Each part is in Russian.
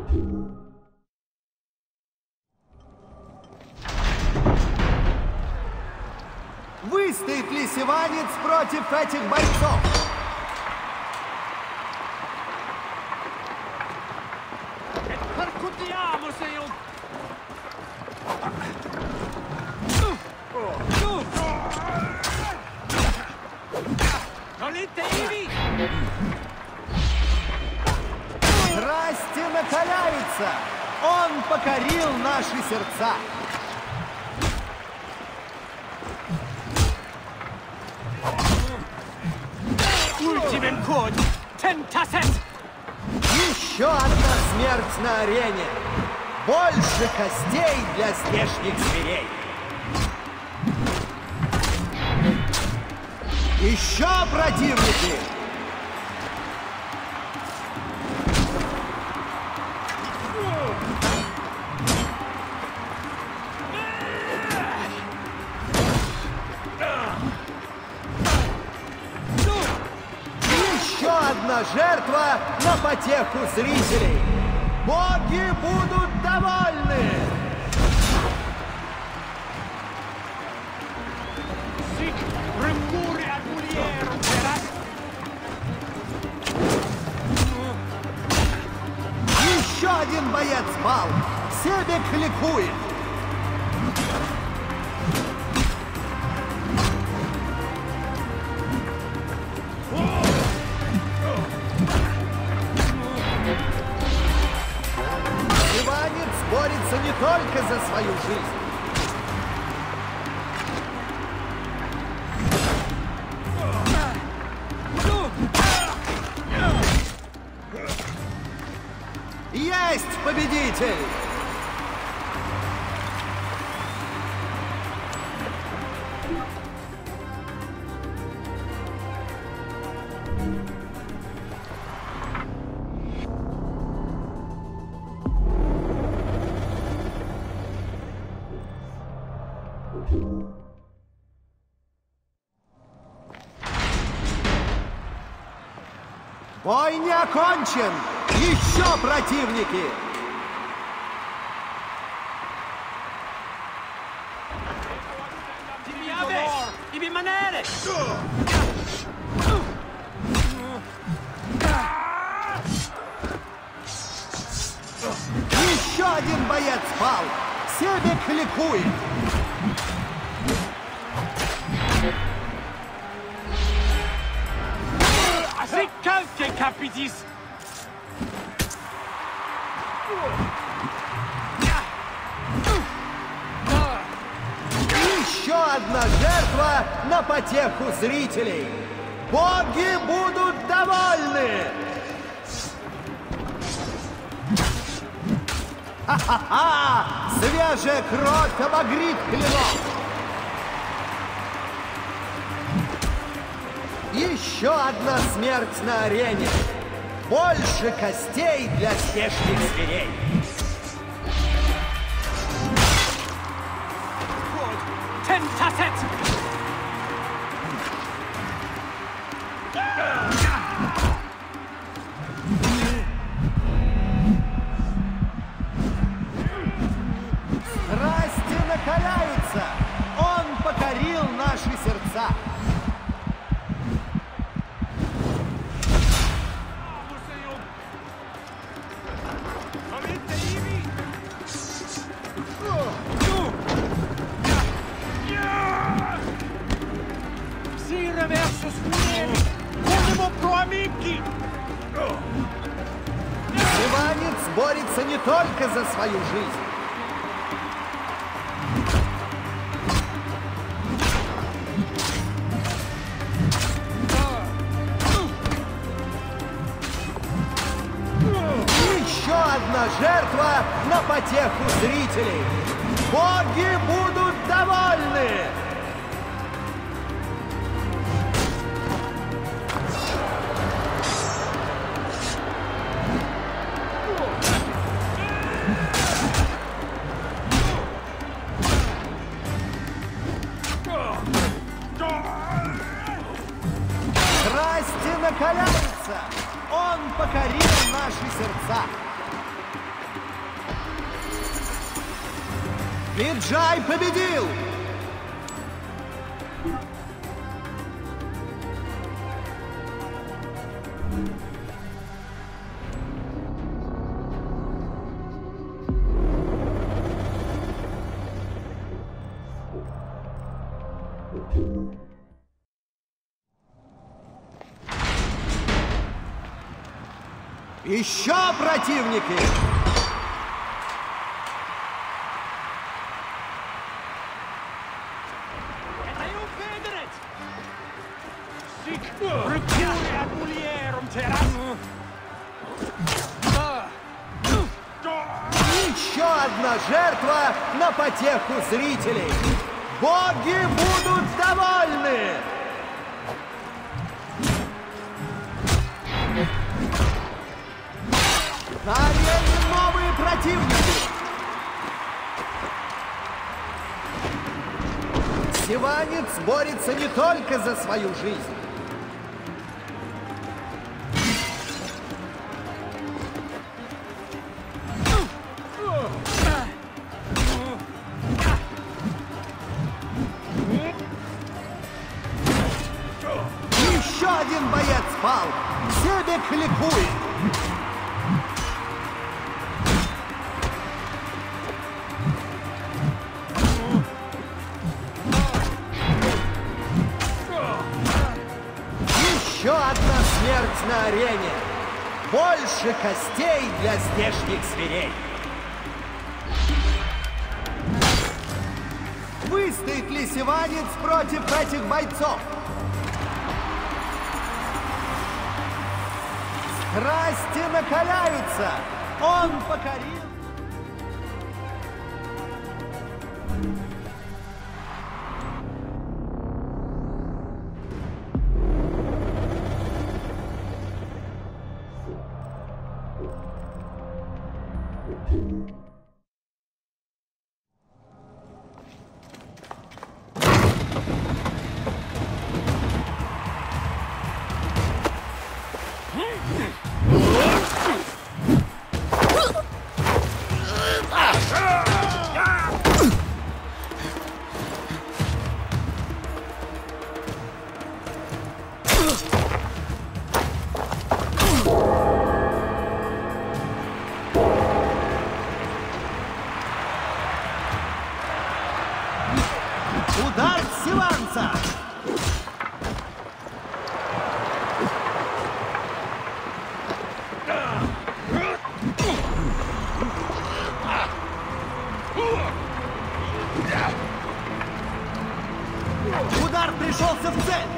Выстоит ли севанец против этих бойцов? Страсти накаляются! Он покорил наши сердца! Еще одна смерть на арене! Больше костей для здешних зверей! Еще противники! Еще одна жертва на потеху зрителей! Боги будут довольны! Еще один боец пал! Себек ликует! Иванец борется не только за свою жизнь. Есть победитель! Бой не окончен! Еще противники! Еще один боец пал! Себек ликует! Еще одна жертва на потеху зрителей! Боги будут довольны! Ха-ха-ха! Свежая кровь обогрит клинок! Еще одна смерть на арене! Больше костей для здешних зверей! Страсти накаляются! Он покорил наши сердца! Иванец борется не только за свою жизнь. Еще одна жертва на потеху зрителей. Боги будут довольны! Страсти накаляются! Он покорил наши сердца! Виджай победил! Еще противники! Еще одна жертва на потеху зрителей. Боги будут довольны! На арене новые противники! Сиванец борется не только за свою жизнь. Еще один боец пал! Себек ликует! Еще одна смерть на арене. Больше костей для здешних зверей. Выстоит ли Сиванец против этих бойцов? Страсти накаляются. Он покорил. Удар Сиванца! Удар пришелся в цель!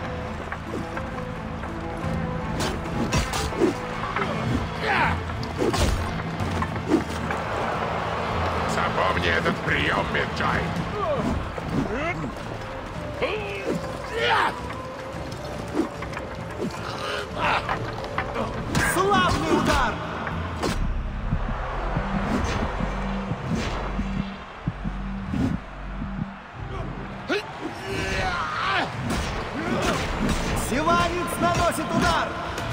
Запомни этот прием, Виджай! Славный удар! Сиванец наносит удар!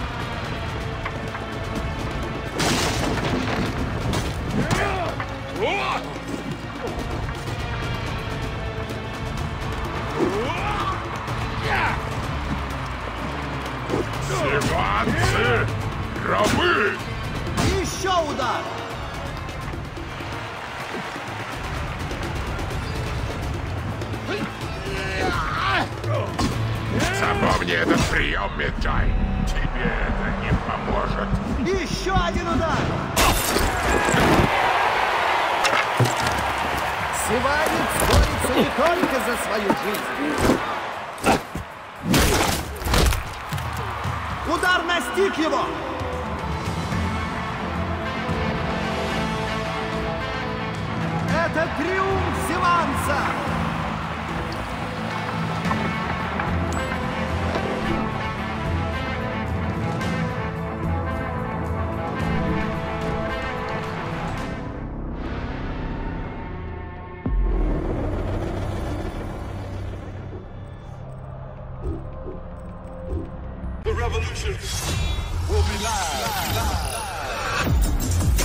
Сиванцы! Рабы! Еще удар! Запомни этот прием, Виджай! Тебе это не поможет! Еще один удар! Сиванец борется не только за свою жизнь. Удар настиг его! Это триумф Сиванца! The revolution will be live.